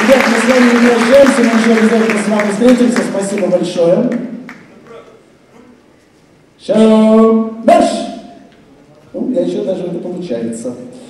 Ребят, мы с вами не прощаемся, мы еще обязательно с вами встретимся. Спасибо большое. Шалом. Дальше. Ну, я еще даже это получается.